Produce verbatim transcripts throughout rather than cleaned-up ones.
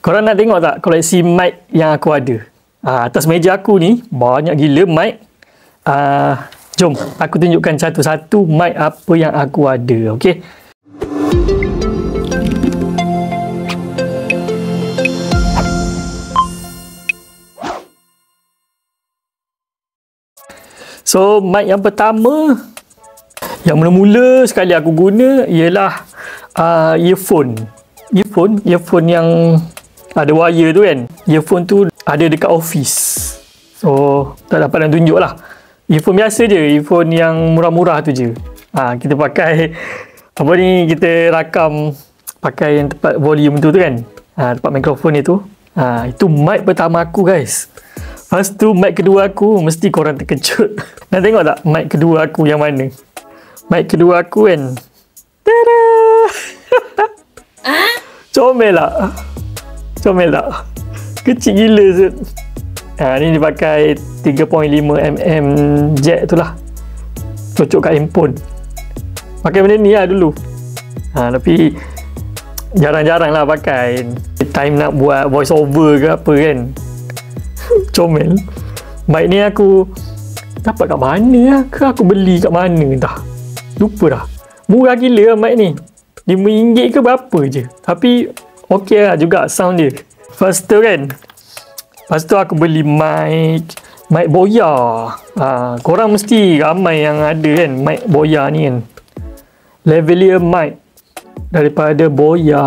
Korang nak tengok tak koleksi mic yang aku ada? Uh, atas meja aku ni banyak gila mic. Uh, jom aku tunjukkan satu-satu mic apa yang aku ada. Okay. So mic yang pertama, yang mula-mula sekali aku guna ialah uh, earphone. Earphone, earphone yang ada wire tu kan. Earphone tu ada dekat office. So tak dapat nak tunjuk lah. Earphone biasa je, earphone yang murah-murah tu je. Ha, kita pakai apa ni, kita rakam pakai yang tempat volume tu tu kan. Ha, tempat mikrofon itu. Ha, itu mic pertama aku guys. Lepas tu mic kedua aku, mesti korang terkejut. Nak tengok tak mic kedua aku yang mana? Mic kedua aku kan. Tada! Comel tak? Comel tak? Kecil gila Zut. Ha, ni dia pakai tiga perpuluhan lima milimeter jack tu lah. Cocok kat handphone. Pakai benda ni lah dulu. Ha, tapi jarang-jarang lah pakai. Time nak buat voice over ke apa kan. Comel. Mic ni aku dapat kat mana lah? Ke aku beli kat mana dah? Lupa dah. Murah gila lah mic ni. lima ringgit ke berapa je. Tapi okey lah juga sound dia. First tu kan. Lepas tu aku beli mic mic Boya. Ha, korang mesti ramai yang ada kan mic Boya ni kan. Lavalier mic daripada Boya.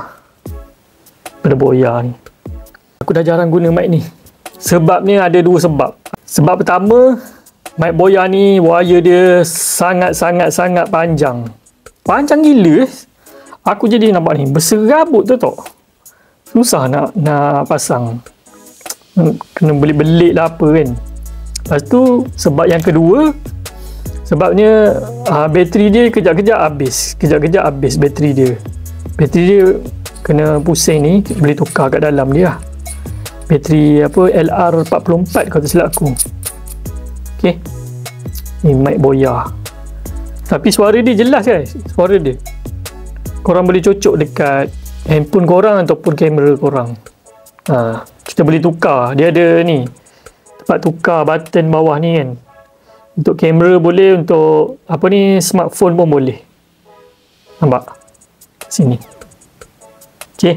Daripada Boya ni. Aku dah jarang guna mic ni. Sebabnya ada dua sebab. Sebab pertama, mic Boya ni wire dia sangat-sangat-sangat panjang. Panjang gila. Aku jadi nampak ni berserabut tu tau. Susah nak nak pasang. Kena belit-belit lah apa kan. Lepas tu sebab yang kedua, sebabnya uh, bateri dia kejap-kejap habis. Kejap-kejap habis bateri dia. Bateri dia kena pusing ni, boleh tukar kat dalam dia lah. Bateri apa L R empat puluh empat kalau tak silap aku. Okay. Ni mic Boya. Tapi suara dia jelas guys. Suara dia. Korang boleh cocok dekat handphone korang ataupun kamera korang. Ha, kita boleh tukar. Dia ada ni. Tempat tukar button bawah ni kan. Untuk kamera boleh, untuk apa ni, smartphone pun boleh. Nampak? Sini. Okay.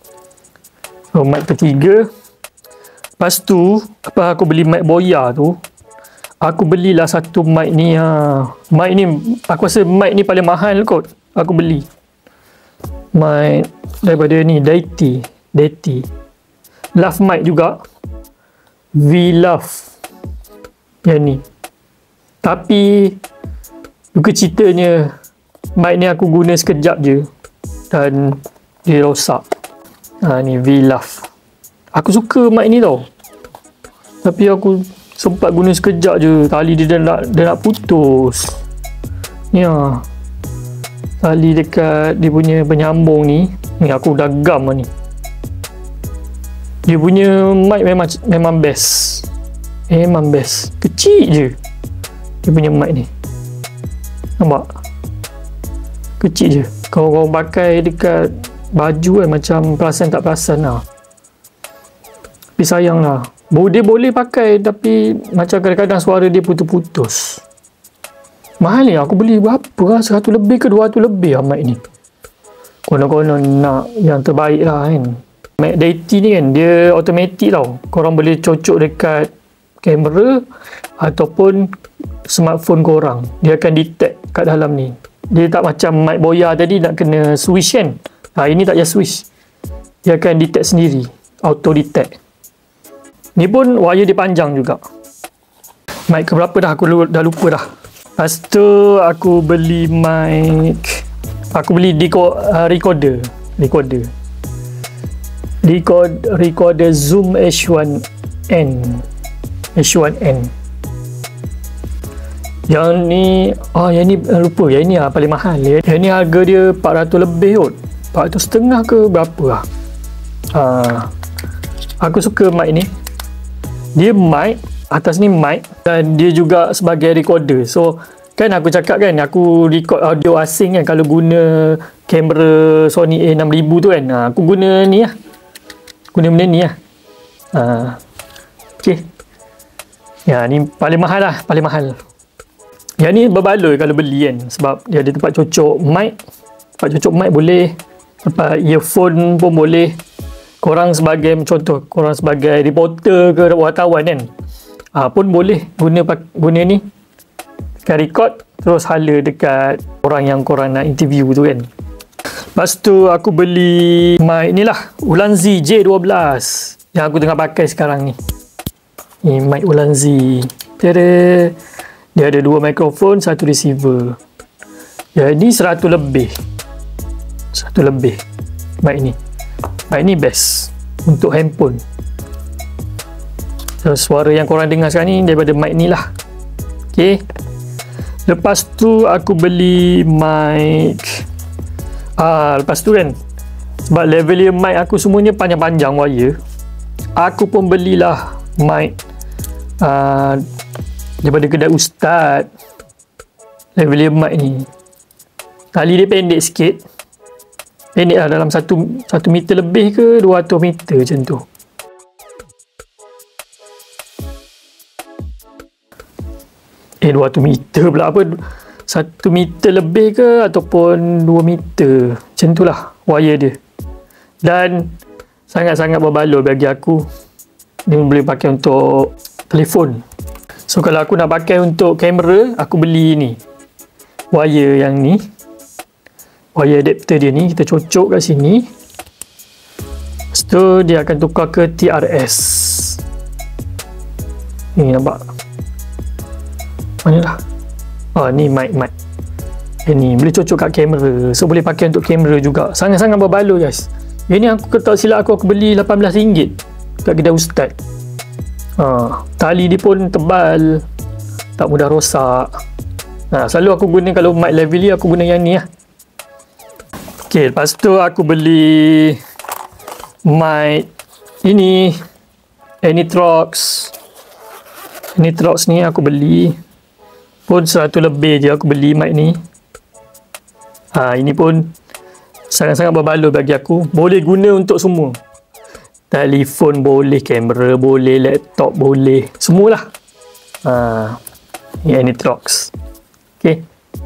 So, mic ketiga. Lepas tu, apa aku beli mic Boya tu, aku belilah satu mic ni. Ha. Mic ni, aku rasa mic ni paling mahal kot. Aku beli. Mic daripada ni, Deity. Deity. Love mic juga. V-Love. Yang ni. Tapi, bukan ceritanya, mic ni aku guna sekejap je. Dan, dia rosak. Ha, ni V-Love. Aku suka mic ni tau. Tapi aku sempat guna sekejap je. Tali dia dah nak, dah nak putus. Ni lah. Tali dekat dia punya penyambung ni. Ni aku dah gam lah ni. Dia punya mic memang memang best. Memang best. Kecil je. Dia punya mic ni. Nampak? Kecil je. Kalau kau pakai dekat baju kan macam perasan tak perasan lah. Tapi sayang lah. Dia boleh pakai tapi macam kadang-kadang suara dia putus-putus. Mahal ni. Aku beli berapa lah? Seratus lebih ke dua ratus lebih lah mic ni. Konon-konon nak yang terbaik lah kan. Mic Deity ni kan dia automatic tau. Korang boleh cocok dekat kamera ataupun smartphone korang. Dia akan detect kat dalam ni. Dia tak macam mic Boya tadi nak kena switch kan. Ha, ini tak payah switch. Dia akan detect sendiri. Auto detect. Ni pun wire dia panjang juga. Mic keberapa dah aku dah lupa dah. Lepas tu aku beli mic. Aku beli deco, uh, recorder. Recorder. Record, recorder Zoom H one N. H one N. Yang ni, oh yang ni uh, lupa. Yang ni lah paling mahal. Yang ni harga dia empat ratus lebih kot. empat ratus setengah ke berapa lah. Uh, aku suka mic ni. Dia mic, atas ni mic dan dia juga sebagai recorder. So kan aku cakap kan, aku record audio asing kan kalau guna kamera Sony A enam ribu tu kan. Ha, aku guna ni lah. guna benda ni lah. Uh, okay. Ya, ni paling mahal lah, paling mahal. Yang ni berbaloi kalau beli kan, sebab dia ada tempat cocok mic. Tempat cocok mic boleh, tempat earphone pun boleh. Korang sebagai contoh, korang sebagai reporter ke wartawan kan, uh, pun boleh guna guna ni. Kan record terus hala dekat orang yang korang nak interview tu kan. Lepas tu aku beli mic ni lah, Ulanzi J dua belas yang aku tengah pakai sekarang ni. Ni mic Ulanzi. Tada. Dia ada dua mikrofon, satu receiver. Jadi seratus lebih. seratus lebih mic ni. Mic ni best untuk handphone. So, suara yang korang dengar sekarang ni daripada mic ni lah. Okay. Lepas tu aku beli mic. Ah, lepas tu kan, sebab lavalier mic aku semuanya panjang-panjang wire, aku pun belilah mic uh, daripada kedai Ustaz. Lavalier mic ni tali dia pendek sikit. Pendek lah, dalam satu, satu meter lebih ke dua ratus meter macam tu. Eh dua ratus meter pula, apa satu meter lebih ke ataupun dua meter macam tu lah wire dia. Dan sangat-sangat berbaloi bagi aku. Dia boleh pakai untuk telefon. So kalau aku nak pakai untuk kamera, aku beli ni wire yang ni, wire adapter dia ni, kita cocok kat sini. Lepas tu dia akan tukar ke T R S. Ni nampak? Mana lah? Oh, ni mic mic. Eh, ni boleh cocok kat kamera. So boleh pakai untuk kamera juga. Sangat-sangat berbaloi guys. Ini aku tak silap aku aku beli lapan belas ringgit kat kedai Ustaz. Ha, tali dia pun tebal, tak mudah rosak. Ha, selalu aku guna kalau mic lavalier aku guna yang ni lah. Okay, lepas tu aku beli mic ini Anitrox. Anitrox ni aku beli pun seratus lebih je aku beli mic ni. Ha, ini pun sangat-sangat berbaloi bagi aku. Boleh guna untuk semua. Telefon boleh, kamera boleh, laptop boleh, semualah. Ha, ni Anitrox. Okay.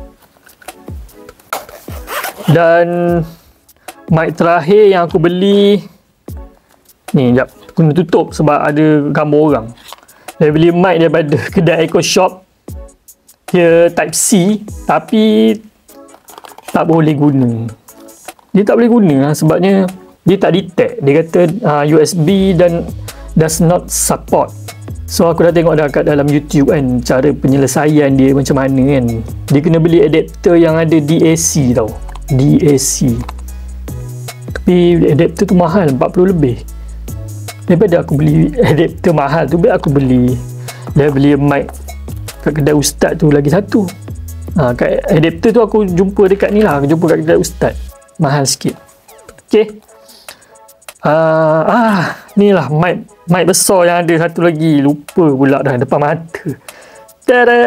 Dan mic terakhir yang aku beli ni, sekejap kena tutup sebab ada gambar orang. Saya beli mic daripada kedai Echo Shop. Dia Type C tapi tak boleh guna. Dia tak boleh guna lah, sebabnya dia tak detect. Dia kata uh, U S B dan does not support. So aku dah tengok dah kat dalam YouTube kan, cara penyelesaian dia macam mana kan. Dia kena beli adapter yang ada D A C tau. D A C. Tapi adapter tu mahal, empat puluh lebih. Daripada aku beli adapter mahal tu, biar aku beli dia beli mic kat kedai Ustaz tu lagi satu. Ha, kat adapter tu aku jumpa dekat ni lah, aku jumpa kat kedai Ustaz, mahal sikit. Okay. Uh, ah, ni lah mic mic besar yang ada satu lagi, lupa pula dah depan mata. Tada,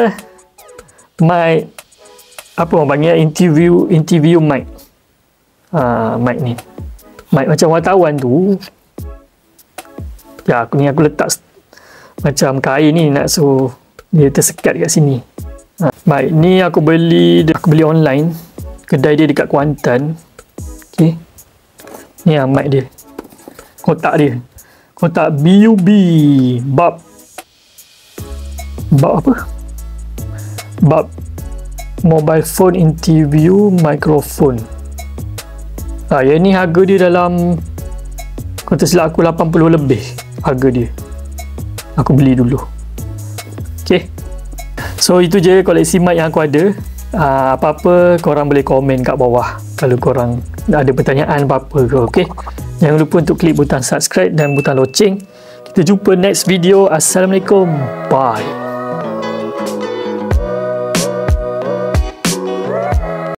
mic apa orang panggil, interview interview mic. Ah, mic ni mic macam wartawan tu. Ya, aku ni aku letak macam kain ni, nak so dia tersekat kat sini. Ha, mic ni aku beli aku beli online, kedai dia dekat Kuantan. Okey, ni lah mic dia, kotak dia, kotak B U B bab bab apa bab mobile phone interview microphone. Ha, yang ni harga dia dalam, kalau tak silap aku, lapan puluh lebih harga dia. Aku beli dulu. Okay, so itu je koleksi mic yang aku ada. uh, Apa-apa korang boleh komen kat bawah kalau korang ada pertanyaan apa-apa ke. Okay, jangan lupa untuk klik butang subscribe dan butang loceng. Kita jumpa next video. Assalamualaikum. Bye.